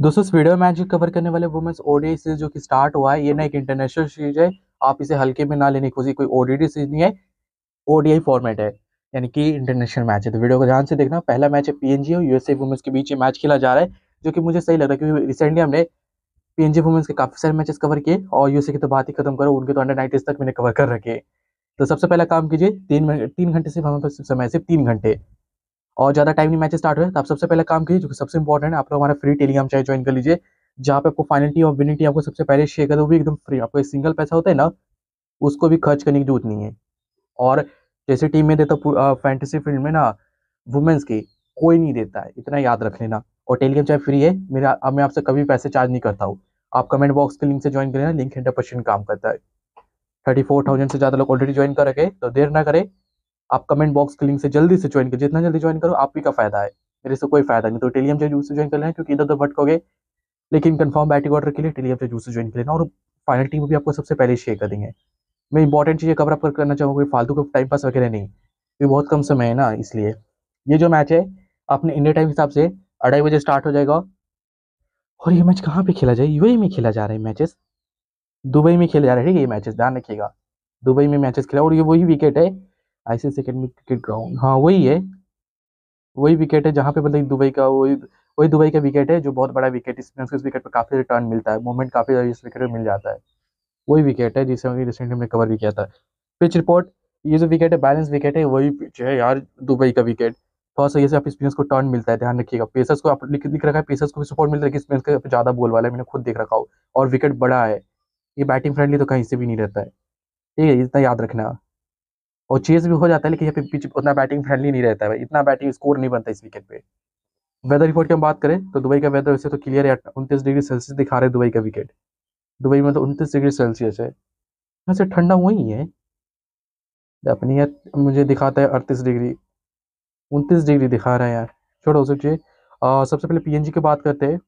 दोस्तों इस वीडियो में आज कवर करने वाले वुमेन्स ओडीआई सीरीज जो कि स्टार्ट हुआ है, ये ना एक इंटरनेशनल सीरीज है। आप इसे हल्के में ना लेने की कोशिश, कोई ओडीआई सीरीज नहीं है, ओडीआई फॉर्मेट है, यानी कि इंटरनेशनल मैच है। तो वीडियो को ध्यान से देखना। पहला मैच है पीएनजी और यूएसए वुमेन्स के बीच ये मैच खेला जा रहा है, जो कि मुझे सही लग रहा है क्योंकि रिसेंटली हमने पीएनजी वुमेन्स के काफी सारे मैचेस कवर किए और यूएसए की तो बात ही खत्म करो, उनके तो अंडर 90s तक मैंने कवर कर रखे हैं। तो सबसे पहला काम कीजिए, 3 घंटे सिर्फ हमारे पास समय है, सिर्फ 3 घंटे और ज़्यादा टाइम नहीं मैचेस स्टार्ट हुए। तो आप सबसे पहले काम कीजिए, जो कि सबसे इंपॉर्टेंट है, आप लोग हमारा फ्री टेलीग्राम चैनल ज्वाइन कर लीजिए, जहाँ पे आपको फाइनल टीम और विनिंग टीम आपको सबसे पहले शेयर कर, वो भी एकदम फ्री। आपको एक सिंगल पैसा होता है ना, उसको भी खर्च करने की जरूरत नहीं है। और जैसे टीम में देता फैंटेसी फील्ड में ना, वुमेन्स की कोई नहीं देता है, इतना याद रख लेना। और टेलीग्राम चैनल फ्री है मेरा, अब मैं आपसे कभी पैसे चार्ज नहीं करता हूँ। आप कमेंट बॉक्स के लिंक से ज्वाइन कर लेना, लिंक 100% काम करता है। 34,000 से ज़्यादा लोग ऑलरेडी ज्वाइन कर रखे, तो देर ना करें, आप कमेंट बॉक्स के लिंक से जल्दी से ज्वाइन करो। जितना जल्दी ज्वाइन करो आप ही का फायदा है, मेरे से कोई फायदा नहीं। तो टेलीग्राम से जूस से ज्वाइन कर लेना, क्योंकि इधर उधर भटकोगे। लेकिन कंफर्म बैटिंग ऑर्डर के लिए टेलीग्राम से जूस से ज्वाइन कर लेना, और फाइनल टीम भी आपको सबसे पहले शेयर कर देंगे। मैं इंपॉर्टेंट चीज़ें कवर अप करना चाहूँगा, फालतू का टाइम पास वगैरह नहीं, ये बहुत कम समय है ना, इसलिए। ये जो मैच है अपने इंडिया टाइम हिसाब से 2:30 बजे स्टार्ट हो जाएगा। और ये मैच कहाँ पे खेला जाए? यूएई में खेला जा रहा है मैचेस, दुबई में खेले जा रहे हैं, ठीक है? ये मैचेस ध्यान रखिएगा, दुबई में मैचेस खेला, और ये वही विकेट है, आईसीसी एकेडमी क्रिकेट ग्राउंड, हाँ वही है। वही विकेट है जहाँ पे मतलब दुबई का वही वही दुबई का विकेट है, जो बहुत बड़ा विकेट, इस विकेट पर काफी रिटर्न मिलता है, मूवमेंट काफी इस विकेट पे मिल जाता है। वही विकेट है जिसे रिसेंटली हमने कवर भी किया था। पिच रिपोर्ट, ये जो विकेट है बैलेंस विकेट है, वही पिच है यार, दुबई का विकेट। थोड़ा सा ये से आप स्पिनर्स को टर्न मिलता है, ध्यान रखिएगा। पेसर्स को आप लिख रखा है, पेसर्स को भी सपोर्ट मिलता है, लेकिन स्पिनर्स का ज्यादा बॉल वाला है, मैंने खुद देख रखा हूँ। और विकेट बड़ा है, ये बैटिंग फ्रेंडली तो कहीं से भी नहीं रहता है, ठीक है? इतना याद रखना। और चेस भी हो जाता है, लेकिन यहाँ पे पिच उतना बैटिंग फ्रेंडली नहीं रहता है भाई, इतना बैटिंग स्कोर नहीं बनता इस विकेट पे। वेदर रिपोर्ट की हम बात करें तो दुबई का वेदर वैसे तो क्लियर है, 29 डिग्री सेल्सियस दिखा रहे हैं दुबई का विकेट। दुबई में तो 29 डिग्री सेल्सियस है, वैसे ठंडा वही है अपनी यार। मुझे दिखाता है 38 डिग्री, 29 डिग्री दिखा रहा है यार। छोड़ो सोचिए। सबसे पहले पीएनजी की बात करते हैं।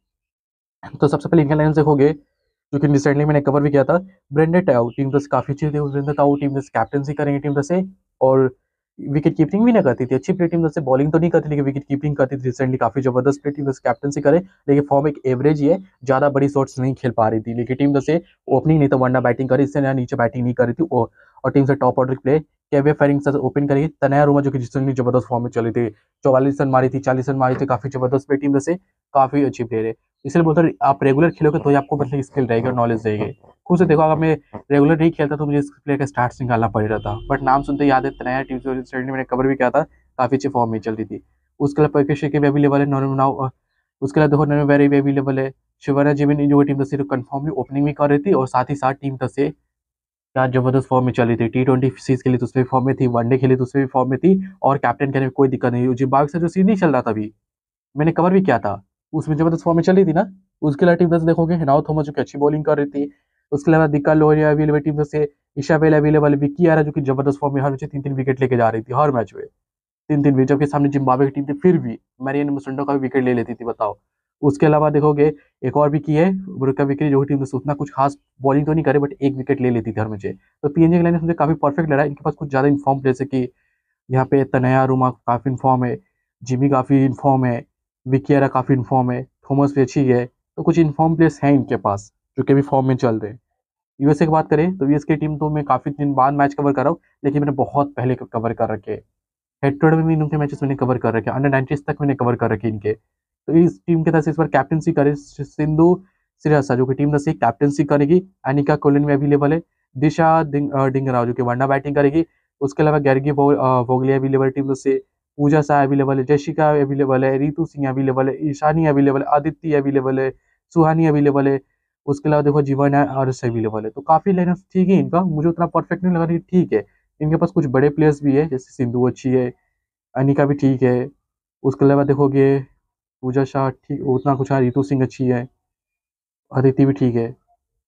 तो सबसे पहले इंडियन लाइन्स देखोगे, जो कि रिसेंटली मैंने कवर भी किया था। ब्रेंडन टाउ टीम दस काफी अच्छी थी, ब्रेंडन टाउ टीम दस कैप्टनसी करेंगे टीम दस से। और विकेट कीपिंग भी ना करती थी, अच्छी प्ले टीम दस से, बॉलिंग तो नहीं करती लेकिन विकेट कीपिंग करती थी रिसेंटली, काफी जबरदस्त प्ले टीम दस कैप्टनसी करे। लेकिन फॉर्म एक एवरेज ही है, ज्यादा बड़ी शॉट्स नहीं खेल पा रही थी, लेकिन टीम दस से ओपनिंग नहीं तो वरना बैटिंग करी, इससे नीचे बैटिंग नहीं कर रही थी। और टीम से टॉप ऑर्डर प्ले केवे फेरिंग से ओपन करेगी। तनया रुमा जो कि रिसेंटली जबरदस्त फॉर्म में चली थी, 44 रन मारी थी, 40 रन मारी थी, काफी जबरदस्त प्ले टीम दस से, काफी अच्छी प्लेयर है। इसलिए बोलते हैं आप रेगुलर खेलोगे तो ही आपको मतलब स्किल रहेगी और नॉलेज रहेगी। खुद से देखो, अगर मैं रेगुलर नहीं खेलता तो मुझे इस प्लेयर का स्टार्ट निकालना पड़ रहा था, बट नाम सुनते याद है, नया टीम से मैंने कवर भी किया था, काफी अच्छी फॉर्म में चल रही थी। उसके अलावा पैकेश के भी अवेलेबल है नाउ। उसके अलावा देखो नवे वेरी भी अवेलेबल है। शिवरा जिमिन जो टीम से कंफर्मली ओपनिंग भी कर रही थी, और साथ ही साथ टीम से क्या जबरदस्त फॉर्म में चली थी। T20 सीरीज के लिए तो उसमें भी फॉर्म में थी, वनडे के लिए तो उसमें भी फॉर्म में थी, और कैप्टन करने में कोई दिक्कत नहीं। जिम्बाब्वे से जो सीरीज नहीं चल रहा था अभी, मैंने कवर भी किया था, उसमें जबरदस्त फॉर्म में चली थी ना। उसके अलावा टीम दस देखोगे, हेनाओ थॉमस जो कि अच्छी बॉलिंग कर रही थी। उसके अलावा दिक्का लोरिया अवेलेबल टीम दस से, Isabel available, Vicky Araa जो कि जबरदस्त फॉर्म में हर मैच 3-3 विकेट लेके जा रही थी, हर मैच में 3-3 विकेट, जबकि सामने जिम्बाब्वे की टीम थी, फिर भी मैरियन मुसंडो का भी विकेट ले लेती थी, बताओ। उसके अलावा देखोगे, एक और विकी है बुरका विकी, जो टीम उतना कुछ खास बॉलिंग तो नहीं करे, बट एक विकेट ले लेती थी हर मैच। तो पीएनजी की लाइन मुझे काफी परफेक्ट लग रहा है। इनके पास कुछ ज्यादा इन्फॉर्म, जैसे कि यहाँ पे तनया रुमा काफी इन्फॉर्म है, जिमी काफी इन्फॉर्म है, विकियारा काफी इन्फॉर्म है, थॉमस भी अच्छी है। तो कुछ इन्फॉर्म प्लेयर्स हैं इनके पास, जो कि अभी फॉर्म में चल रहे हैं। यूएसए की बात करें तो यूएस की टीम तो मैं काफी दिन बाद मैच कवर कर रहा हूँ, लेकिन मैंने बहुत पहले कवर कर रखे हैं। हेड टू हेड में भी इनके मैचेस मैंने कवर कर रखे हैं, अंडर 90s तक मैंने कवर कर रखे हैं इनके। तो इस टीम के तरफ से इस बार कैप्टनसी करे सिंधु श्रीवास्तव, जो कि टीम से कैप्टनसी करेगी। अनिका कोलिन में अवेलेबल है। दिशा डिंगराव जो कि वनडा बैटिंग करेगी। उसके अलावा गैरगी वोगले अवेलेबल टीम से। पूजा शाह अवेलेबल है, जशिका अवेलेबल है, रितु सिंह अवेलेबल है, ईशानी अवेलेबल है, आदित्य अवेलेबल है, सुहानी अवेलेबल है। उसके अलावा देखो जीवन है और अवेलेबल है। तो काफी लाइनअप ठीक है इनका, मुझे उतना परफेक्ट नहीं लगा, ठीक है। इनके पास कुछ बड़े प्लेयर्स भी है, जैसे सिंधु अच्छी है, अनिका भी ठीक है। उसके अलावा देखोगे पूजा शाह ठीक उतना कुछ है, रितु सिंह अच्छी है, अदिति भी ठीक है।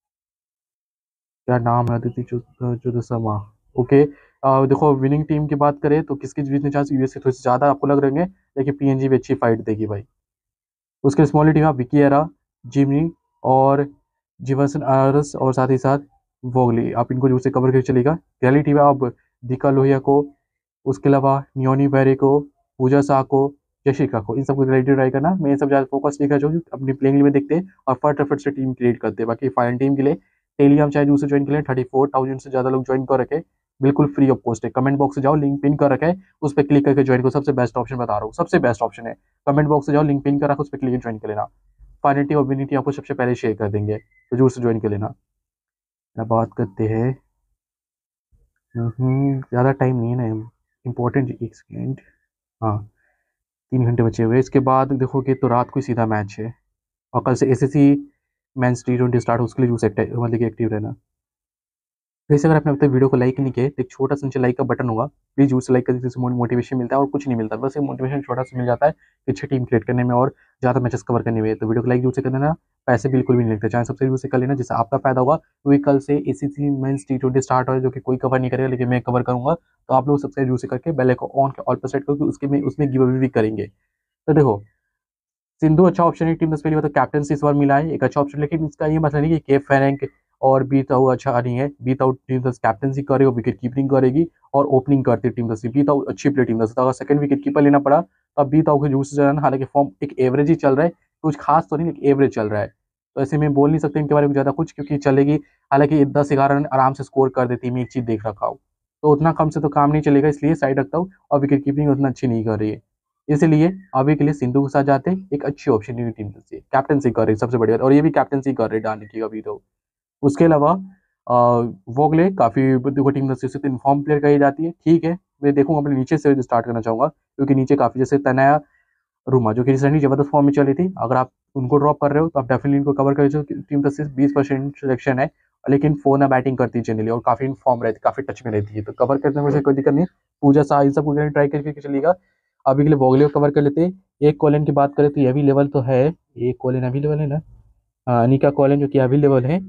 क्या नाम है, अदिति चुदसमा, ओके। देखो विनिंग टीम की बात करें तो किसकी जीतने चांस, यूएसए थोड़ी सी ज्यादा आपको लग रहे हैं, लेकिन पीएनजी भी अच्छी फाइट देगी भाई। उसके स्मॉल टीम आप विकी एरा, जिमी और जिवसन आरस, और साथ ही साथ वोगली, आप इनको जो से कवर करके चलेगा। रियलिटी में आप दिका लोहिया को, उसके अलावा नियोनी बेरे को, पूजा शाह को, यशिका को, इन सबको क्रेडिट ट्राई करना। मैं ये सब ज़्यादा फोकस नहीं कर जो अपनी प्लेइंग में देखते हैं और फटाफट से टीम क्रिएट करते हैं। बाकी फाइनल टीम के लिए टेलीग्राम चाहे दूसरे ज्वाइन के लिए 34,000 से ज़्यादा लोग ज्वाइन कर रखे, बिल्कुल फ्री ऑफ कॉस्ट है। कमेंट बॉक्स से जाओ, लिंक पिन कर रखा है, उस पर क्लिक करके ज्वाइन करो। सबसे बेस्ट ऑप्शन बता रहा हूँ, सबसे बेस्ट ऑप्शन है। कमेंट बॉक्स से जाओ, लिंक पिन कर रखा, उस पर क्लिक ज्वाइन कर लेना। फाइनल टीम और विनिटी आपको सबसे पहले शेयर कर देंगे, तो जरूर से ज्वाइन कर लेना। अब बात करते हैं, ज़्यादा टाइम नहीं है ना, इम्पोर्टेंट, एक सेकेंड। हाँ, 3 घंटे बचे हुए, इसके बाद देखोगे तो रात को ही सीधा मैच है। और कल से एसएससी मेंस T20 स्टार्ट हो, उसके लिए जूस मतलब कि एक्टिव रहना। वैसे अगर आपने अब तक वीडियो को लाइक नहीं किया तो एक छोटा सा नीचे लाइक का बटन होगा, प्लीज जूस लाइक कर दीजिए, जिससे मोटिवेशन मिलता है और कुछ नहीं मिलता, बस एक मोटिवेशन छोटा सा मिल जाता है कि अच्छी टीम क्रिएट करने में और ज़्यादा मैचेस कवर करने में। तो वीडियो को लाइक जरूर से कर देना, पैसे बिल्कुल भी नहीं लगते, चाहे सबसे जरूर से कर लेना, जिससे आपका फायदा होगा। क्योंकि कल से एसएससी मेंस T20 स्टार्ट हो रहा है, जो कि कोई कवर नहीं करेगा लेकिन मैं कवर करूंगा। तो आप लोग सब्सक्राइब जरूर से करके बेल आइकन ऑन ऑल पर सेट करो, उसके में उसमें गिव अवे भी करेंगे। तो देखो, सिंधु अच्छा ऑप्शन है, टीम 10 पहली बार तो कैप्टनसी इस बार मिला है, एक अच्छा ऑप्शन। लेकिन इसका ये मतलब नहीं कि केप फेरेंक और बीताऊ अच्छा नहीं है। बीताऊ टीम 10 कैप्टनसी करेगी, विकेट कीपिंग करेगी और ओपनिंग करती है टीम 10। बीताऊ अच्छी प्लेयर टीम 10, तो अगर सेकंड विकेट कीपर लेना पड़ा तो अब बीताऊ के जूस से, हालांकि फॉर्म एक एवरेज ही चल रहा है, कुछ खास तो नहीं, लेकिन एवरेज चल रहा है। तो ऐसे में बोल नहीं सकते इनके बारे में ज़्यादा कुछ, क्योंकि चलेगी। हालांकि 10-11 रन आराम से स्कोर कर देती है, मैं एक चीज़ देख रखा हूँ। तो उतना कम से तो काम नहीं चलेगा, इसलिए साइड रखता हूँ। और विकेट कीपिंग उतना अच्छी नहीं कर रही है, इसलिए अभी के लिए सिंधु के साथ जाते हैं। एक अच्छी ऑप्शन है टीम से, कैप्टनसी कर रही है सबसे बढ़िया, और ये भी कैप्टनसी कर रही है डालने की अभी तो। उसके अलावा वोगले काफी देखो टीम से इन्फॉर्म प्लेयर कही जाती है, ठीक है। मैं देखूंगा, अपने नीचे से स्टार्ट करना चाहूंगा, क्योंकि नीचे काफी जैसे तनया रूमा, जो कि रिसेंटली जबरदस्त फॉर्म में चली थी। अगर आप उनको ड्रॉप कर रहे हो तो आप डेफिनेटली इनको कवर करें, टीम का सिर्फ 20% सिलेक्शन है, लेकिन फोन बैटिंग करती है जनरली और काफी फॉर्म रहती है, काफी टच में रहती है, तो कवर करने में कोई दिक्कत नहीं। पूजा शाह इन सबको ट्राई करके चलेगा। अभी के लिए वोगले को कवर कर लेते हैं। एक कॉलिन की बात करें तो ये भी लेवल तो है, एक कॉलिन अभी लेवल है ना, हाँ, अनिका कॉलिन जो कि अभी लेवल है।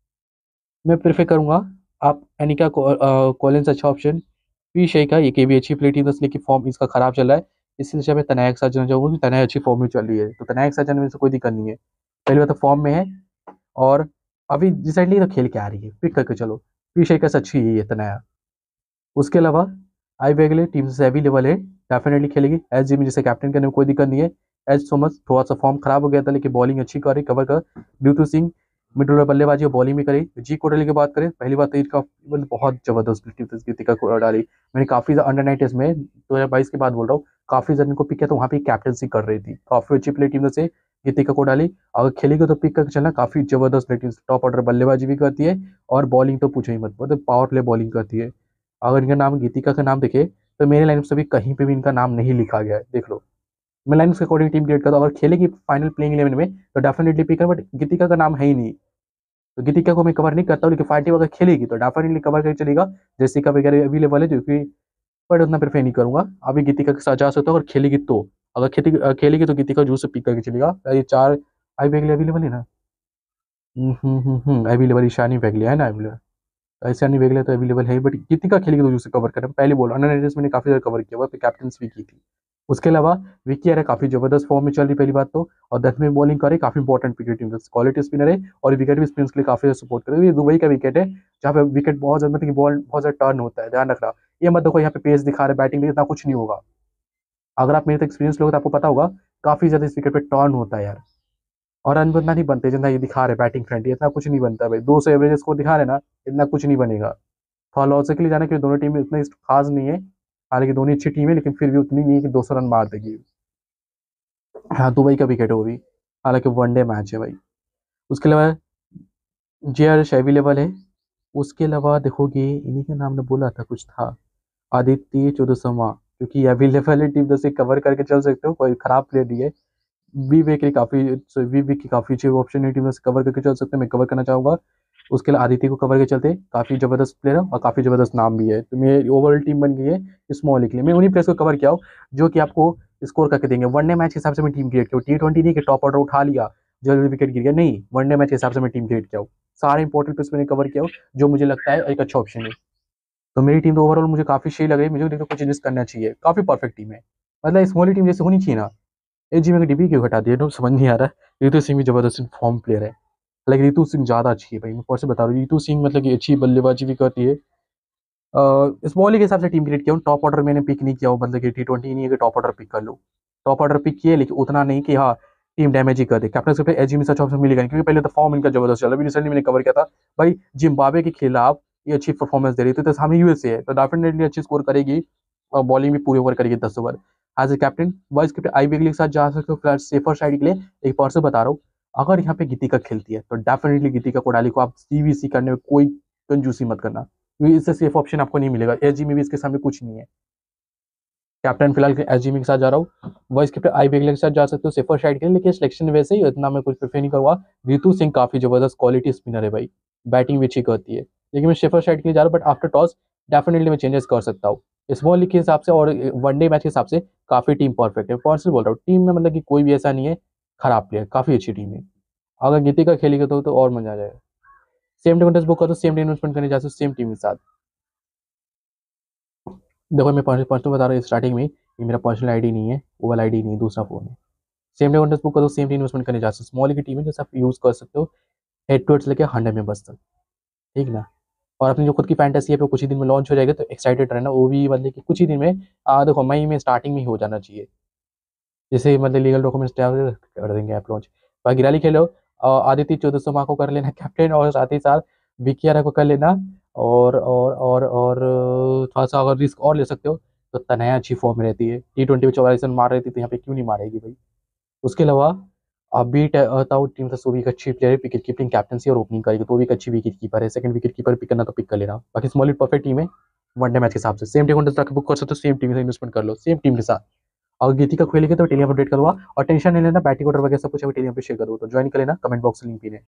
मैं प्रेफर करूंगा आप अनिका कॉलिन से अच्छा ऑप्शन पी शेखा, ये के भी अच्छी प्लेयर थी, इसलिए कि फॉर्म इसका खराब चल रहा है। इसलिए मैं तनया के साथ जाना चाहूंगा, क्योंकि तनया अच्छी फॉर्म में चल रही है, तो तनया के साथ जाने में से कोई दिक्कत नहीं है। पहली बात तो फॉर्म में है, और अभी रिसेंटली तो खेल के आ रही है, पिक करके चलो। पी शेखा से अच्छी है ये तनया। उसके अलावा आई बेगले टीम से अभी लेवल है, डेफिनेटली खेलेगी। एस जी में जिसे कैप्टन करने में कोई दिक्कत नहीं है। एच थॉमस थोड़ा सा फॉर्म खराब हो गया था, लेकिन बॉलिंग अच्छी कर रही, कवर कर। ड्यूटू सिंह मिडल में बल्लेबाजी और बॉलिंग भी करी। जी कोटली की बात करें, पहली बात तो इसका मतलब बहुत जबरदस्त गीतिका को डाली। मैंने काफी अंडर 19 में 2022 के बाद बोल रहा हूँ, काफी जन को पिक किया, तो वहाँ पे कैप्टनसी कर रही थी, काफी अच्छी प्लेयर टीम से गीतिका को डाली। अगर खेलेगी तो पिक करके चलना, काफी जबरदस्त प्लेयर टीम, टॉप ऑर्डर बल्लेबाजी भी करती है और बॉलिंग तो पूछो ही मत, मतलब पावर प्ले बॉलिंग करती है। अगर इनका नाम गीतिका का नाम देखे तो मेरे लाइन से भी कहीं पे भी इनका नाम नहीं लिखा गया है, देख लो। मैं लाइन के अकॉर्डिंग टीम क्रिएट करता हूँ, अगर खेलेगी फाइनल प्लेइंग 11 में तो डेफिनेटली पिक है, बट गीतिका का नाम है ही नहीं, तो गीतिका को मैं कवर नहीं करता हूँ। लेकिन फाइटिंग अगर खेलेगी तो डेफिनेटली कवर करके चलेगा, जैसे का वगैरह अवेलेबल है, जो कि बट उतना प्रेफर नहीं करूंगा। अभी गीतिका के साथ जा सकता हूँ, अगर खेलेगी तो। अगर खेलेगी तो गीतिका जूस से पिक करके चलेगा। ये चार आई बैगले अवेलेबल है ना, अवेलेबल ईशानी बैगले है ना अवेलेबल, ऐसा नहीं वेगले तो अवेलेबल है, बट गीतिका खेलेगी तो उसे कवर करें, पहले बोला अंडर 19 मैंने काफी ज्यादा कवर किया हुआ, कैप्टन भी की थी। उसके अलावा विकी है काफी जबरदस्त फॉर्म में चल रही पहली बात तो, और 10वीं बॉलिंग करे, काफी important wicket team quality spinner है, और विकेट भी स्पिन के लिए काफी सपोर्ट करे। ये दुबई का विकेट है, जहाँ पे विकेट बहुत ज्यादा, मतलब बॉल बहुत ज्यादा टर्न होता है, ध्यान रखना। ये मत देखो यहाँ पे पेस दिखा रहे बैटिंग में, इतना कुछ नहीं होगा। अगर आप मेरे तक एक्सपीरियंस लोगे तो आपको पता होगा, काफी ज्यादा इस विकेट पे टर्न होता है यार, और रन भी उतना नहीं बनते जितना ये दिखा रहे बैटिंग फ्रेंडली, इतना कुछ नहीं बनता भाई। 200 एवरेज स्कोर दिखा रहे ना, इतना कुछ नहीं बनेगा। थोड़ा लॉजिकली जाना कि दोनों टीमें उतनी खास नहीं है, हालांकि दोनों अच्छी टीम है, लेकिन फिर भी उतनी नहीं है कि 200 रन मार देगी। हाँ, दुबई का विकेट है वो भी, हालांकि वनडे मैच है भाई। उसके अलावा JR अवेलेबल है। उसके अलावा देखोगे, इन्हीं का नाम ने बोला था कुछ था, आदित्य चौदसमा, क्योंकि अवेलेबल है टीम से कवर करके चल सकते हो, कोई खराब प्लेयर नहीं है। वी वे की काफी अच्छी ऑप्शन है, टीम से कवर करके चल सकते हैं, मैं कवर करना चाहूंगा। उसके लिए आदित्य को कवर के चलते काफी जबरदस्त प्लेयर है और काफी जबरदस्त नाम भी है, तो मेरी ओवरऑल टीम बन गई है स्मॉल के लिए। मैं उन्हीं प्लेयर्स को कवर किया हूँ जो कि आपको स्कोर करके देंगे। वनडे मैच के हिसाब से मैं टीम क्रिएट किया, T20 नहीं कि टॉप ऑर्डर उठा लिया जल्दी विकेट गिर गया, नहीं, वनडे मैच के हिसाब से मैं टीम क्रिएट किया हूँ। सारे इंपॉर्टेंट प्लेयर्स मैंने कवर किया हूँ, जो मुझे लगता है एक अच्छा ऑप्शन है। तो मेरी टीम तो ओवरऑल मुझे काफी सही लग रही है, मुझे देखो कुछ चेंजेस करना चाहिए, काफी परफेक्ट टीम है, मतलब स्मॉल टीम जैसे होनी चाहिए ना। जी में डिबी क्यों घटा दिया, तो समझ नहीं आ रहा। ऋतु सिंह भी जबरदस्त फॉर्म प्लेयर है, हालांकि ऋतु सिंह ज्यादा अच्छी है भाई, मैं फिर से बता रहा हूँ, ऋतु सिंह मतलब कि अच्छी बल्लेबाजी भी करती है। स्मॉली के हिसाब से टीम क्रिएट किया हूँ, टॉप ऑर्डर मैंने पिक नहीं किया हूँ, मतलब कि T20 नहीं है कि टॉप ऑर्डर पिक कर लो। टॉप ऑर्डर पिक किए, लेकिन उतना नहीं कि हाँ टीम डैमेज ही कर दे। कैप्टन पे एजी में सच ऑप्शन मिलेगा नहीं, क्योंकि पहले तो फॉर्म इनका जबरदस्त चला। अभी रिसेंटली मैंने कवर किया था भाई, जिम्बाब्वे के खिलाफ ये अच्छी परफॉर्मेंस दे रही थी, तो सामने यूएसए है, तो डेफिनेटली अच्छी स्कोर करेगी और बॉलिंग भी पूरे ओवर करेगी 10 over. As a captain vice captain आई बिगली के साथ जा सकते हो फिलहाल सेफर साइड के लिए। एक बार से बता रहा हूँ, अगर यहाँ पे गीतिका खेलती है तो डेफिनेटली गीतिका कोडाली को आप सीवीसी करने में कोई कंजूसी मत करना, क्योंकि इससे सेफ ऑप्शन आपको नहीं मिलेगा। एसजी में भी इसके सामने कुछ नहीं है। कैप्टन फिलहाल एसजी में के साथ जा रहा हूँ, वाइस कैप्टन आई बिगली के साथ जा सकते हो सेफर साइड के लिए, लेकिन सिलेक्शन वैसे ही इतना मैं कुछ प्रेफर नहीं करूँगा। रितु सिंह काफी जबरदस्त क्वालिटी स्पिनर है भाई, बैटिंग भी अच्छी करती है, लेकिन मैं सेफर साइड के लिए जा रहा हूँ। बट आफ्टर टॉस डेफिनेटली मैं चेंजेस कर सकता हूँ स्मॉल लीग के हिसाब से, और वनडे मैच के हिसाब से काफी टीम परफेक्ट है। पर्सनली बोल रहा हूँ, टीम में मतलब कि कोई भी ऐसा नहीं है खराब प्लेयर, काफी अच्छी टीम है। अगर गीतिका खेलेगी तो और मजा आ जाएगा। सेम टीम बुक कर दो, सेम टीम इन्वेस्टमेंट करने जा सकते हो सेम टीम के साथ। देखो मैं पर्सनल बता रहा हूँ स्टार्टिंग में, ये मेरा पर्सनल आईडी नहीं है, वो वाला आईडी नहीं है, दूसरा फोन है। सेम टीम बुक कर दो, सेम टीम इन्वेस्टमेंट करने जा सकते हो। स्मॉल की टीम है जैसे आप यूज कर सकते हो हेड टू हेड्स लेके 100 मेंबर्स तक, ठीक ना। और अपनी जो खुद की फैंटेसी है कुछ ही दिन में लॉन्च हो जाएगा, तो एक्साइटेड रहना, वो भी मतलब कि कुछ ही दिन में। देखो मई में स्टार्टिंग में ही हो जाना चाहिए, जैसे मतलब लीगल डॉक्यूमेंट्स तैयार कर देंगे आप लॉन्च। बाकी रैली खेलो, आदित्य 1400 को कर लेना कैप्टन, और साथ ही साथ विकियारा को कर लेना। और थोड़ा सा अगर रिस्क और ले सकते हो तो तनया अच्छी फॉर्म में रहती है, T20 में 44 रन मार रही थी, तो यहाँ पे क्यों नहीं मारेगी भाई। उसके अलावा अभी ताऊ टीम से भी एक अच्छी प्लेयर है, विकेट कीपिंग कैप्टनसी और ओपनिंग करेगी, तो भी एक अच्छी विकेट कीपर है। सेकंड विकेट कीपर पिक करना तो पिक कर लेना। बाकी स्मॉल परफेक्ट टीम है वनडे मैच के हिसाब से। सेम टीम बुक कर सकते हो, सेम टीम से इन्वेस्टमेंट कर लो सेम टीम के साथ। अगर गीतिका खेलेगी तो टेलीग्राम अपडेट करवा, और टेंशन नहीं लेना, बैटिंग ऑर्डर वगैरह सब कुछ अभी टेलीग्राम पे शेयर करो, तो ज्वाइन कर लेना, कमेंट बॉक्स लिंक भी है।